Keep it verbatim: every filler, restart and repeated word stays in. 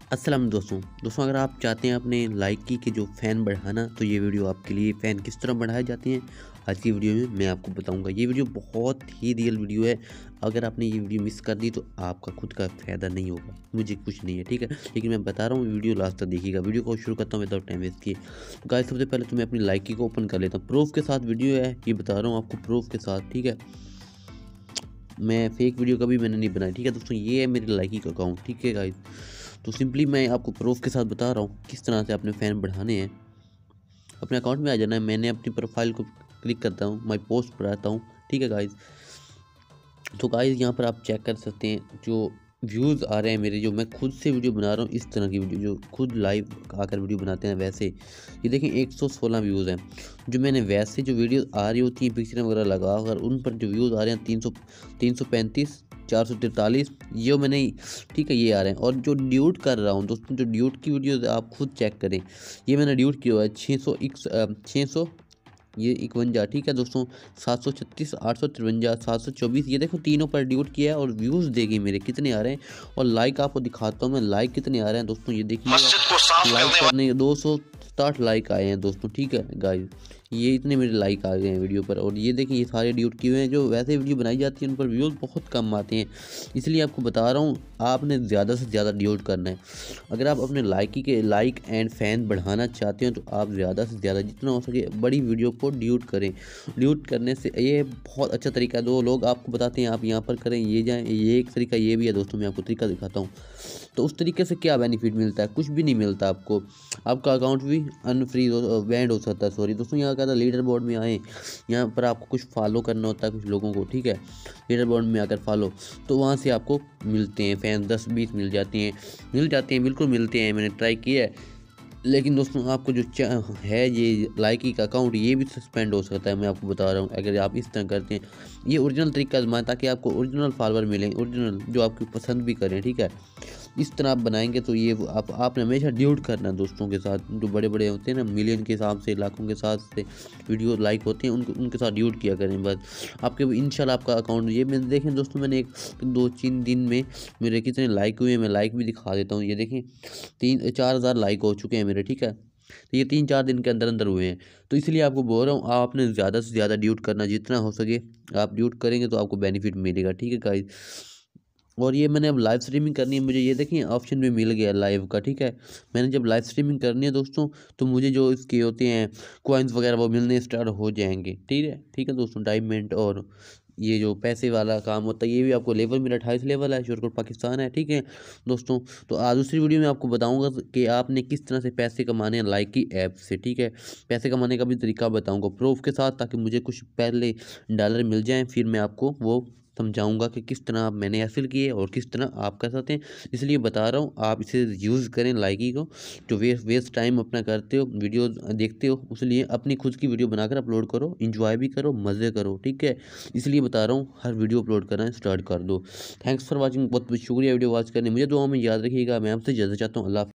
अस्सलाम दोस्तों दोस्तों अगर आप चाहते हैं अपने लाइकी के जो फ़ैन बढ़ाना तो ये वीडियो आपके लिए। फ़ैन किस तरह बढ़ाए जाते हैं आज की वीडियो में मैं आपको बताऊंगा। ये वीडियो बहुत ही रियल वीडियो है। अगर आपने ये वीडियो मिस कर दी तो आपका खुद का फ़ायदा नहीं होगा, मुझे कुछ नहीं है, ठीक है। लेकिन मैं बता रहा हूँ, वीडियो लास्ट तक देखिएगा। वीडियो को शुरू करता हूँ विदाउट टाइम वेस्ट किए। गाइस सबसे पहले तो मैं अपनी लाइकी को ओपन कर लेता हूँ। प्रूफ के साथ वीडियो है, ये बता रहा हूँ आपको, प्रूफ के साथ, ठीक है। मैं फेक वीडियो कभी मैंने नहीं बनाई, ठीक है दोस्तों। ये है मेरी लाइकी का अकाउंट, ठीक है गाइस। तो सिंपली मैं आपको प्रूफ के साथ बता रहा हूँ किस तरह से अपने फ़ैन बढ़ाने हैं। अपने अकाउंट में आ जाना है, मैंने अपनी प्रोफाइल को क्लिक करता हूँ, माई पोस्ट पर आता हूँ, ठीक है गाइस। तो गाइस यहाँ पर आप चेक कर सकते हैं जो व्यूज़ आ रहे हैं मेरे, जो मैं खुद से वीडियो बना रहा हूँ, इस तरह की वीडियो जो खुद लाइव आकर वीडियो बनाते हैं वैसे। ये देखें एक सौ सोलह व्यूज़ हैं। जो मैंने वैसे जो वीडियो आ रही होती है पिक्चर वगैरह लगा कर, उन पर जो व्यूज़ आ रहे हैं तीन सौ तीन सौ पैंतीस चार सौ तिरतालीस, ये मैंने, ठीक है, ये आ रहे हैं। और जो ड्यूट कर रहा हूँ दोस्तों, जो ड्यूट की वीडियो आप खुद चेक करें, ये मैंने ड्यूट किया हुआ है छः सौ इक्स छः सौ ये इकवंजा, ठीक है दोस्तों। सात सौ छत्तीस, आठ सौ तिरवंजा, सात सौ चौबीस, ये देखो तीनों पर ड्यूट किया है। और व्यूज़ देखिए मेरे कितने आ रहे हैं। और लाइक आपको दिखाता हूँ मैं, लाइक कितने आ रहे हैं दोस्तों, ये देखिए। लाइक करने दो सौ साठ लाइक आए हैं दोस्तों, ठीक है गाइस। ये इतने मेरे लाइक आ गए हैं वीडियो पर। और ये देखिए ये सारे ड्यूट किए हुए हैं। जो वैसे वीडियो बनाई जाती है उन पर व्यूज़ बहुत कम आते हैं, इसलिए आपको बता रहा हूँ आपने ज़्यादा से ज़्यादा ड्यूट करना है। अगर आप अपने लाइकी के लाइक एंड फैन बढ़ाना चाहते हैं तो आप ज़्यादा से ज़्यादा जितना हो सके बड़ी वीडियो को ड्यूट करें। ड्यूट करने से ये बहुत अच्छा तरीका है। दो लोग आपको बताते हैं आप यहाँ पर करें, ये जाएँ, ये एक तरीका ये भी है दोस्तों। मैं आपको तरीका दिखाता हूँ। तो उस तरीके से क्या बेनिफिट मिलता है, कुछ भी नहीं मिलता आपको। आपका अकाउंट भी अनफ्रीज हो, बैंड हो सकता है, सॉरी दोस्तों। यहाँ क्या था, लीडर बोर्ड में आए, यहाँ पर आपको कुछ फॉलो करना होता है कुछ लोगों को, ठीक है। लीडर बोर्ड में आकर फॉलो, तो वहाँ से आपको मिलते हैं फैन, दस बीस मिल जाते हैं, मिल जाते हैं बिल्कुल मिलते हैं। मैंने ट्राई किया है। लेकिन दोस्तों आपको जो है ये लाइकी का अकाउंट, ये भी सस्पेंड हो सकता है। मैं आपको बता रहा हूँ अगर आप इस तरह करते हैं। ये ओरिजिनल तरीका आजमाएं ताकि आपको ओरिजिनल फॉलोअर मिलें, ओरिजिनल जो आपकी पसंद भी करें, ठीक है। इस तरह आप बनाएंगे तो ये आप आपने हमेशा ड्यूट करना है दोस्तों के साथ। जो बड़े बड़े होते हैं ना, मिलियन के हिसाब से, लाखों के साथ से वीडियो लाइक होते हैं, उनके उनके साथ ड्यूट किया करें बस। आपके इंशाल्लाह आपका अकाउंट, ये मैंने देखें दोस्तों, मैंने एक दो तीन दिन में मेरे कितने लाइक हुए हैं, मैं लाइक भी दिखा देता हूँ। ये देखें तीन चार हज़ार लाइक हो चुके हैं मेरे, ठीक है। तो ये तीन चार दिन के अंदर अंदर हुए हैं। तो इसलिए आपको बोल रहा हूँ आपने ज़्यादा से ज़्यादा ड्यूट करना, जितना हो सके आप ड्यूट करेंगे तो आपको बेनिफिट मिलेगा, ठीक है गाइस। और ये मैंने अब लाइव स्ट्रीमिंग करनी है, मुझे ये देखिए ऑप्शन में मिल गया लाइव का, ठीक है। मैंने जब लाइव स्ट्रीमिंग करनी है दोस्तों तो मुझे जो इसके होते हैं कॉइन्स वगैरह वो मिलने स्टार्ट हो जाएंगे, ठीक है, ठीक है दोस्तों। डायमंड और ये जो पैसे वाला काम होता है, ये भी आपको लेवल मेरा अट्ठाईस लेवल है, शोरकोट पाकिस्तान है, ठीक है दोस्तों। तो आज दूसरी वीडियो में आपको बताऊंगा कि आपने किस तरह से पैसे कमाने हैं लाइकी ऐप से, ठीक है। पैसे कमाने का भी तरीका बताऊंगा प्रूफ के साथ, ताकि मुझे कुछ पहले डॉलर मिल जाएं, फिर मैं आपको वो समझाऊंगा कि किस तरह मैंने हासिल किए और किस तरह आप कर सकते हैं। इसलिए बता रहा हूँ आप इसे यूज़ करें लाइकी को। जो वेस्ट वेस्ट टाइम अपना करते हो, वीडियो देखते हो, उसलिए अपनी खुद की वीडियो बनाकर अपलोड करो, इंजॉय भी करो, मज़े करो, ठीक है। इसलिए बता रहा हूँ हर वीडियो अपलोड करना स्टार्ट कर दो। थैंक्स फॉर वॉचिंग, बहुत बहुत शुक्रिया वीडियो वॉच करने। मुझे दुआ में याद रखिएगा। मैं आपसे ज़्यादा चाहता हूँ। अल्लाह।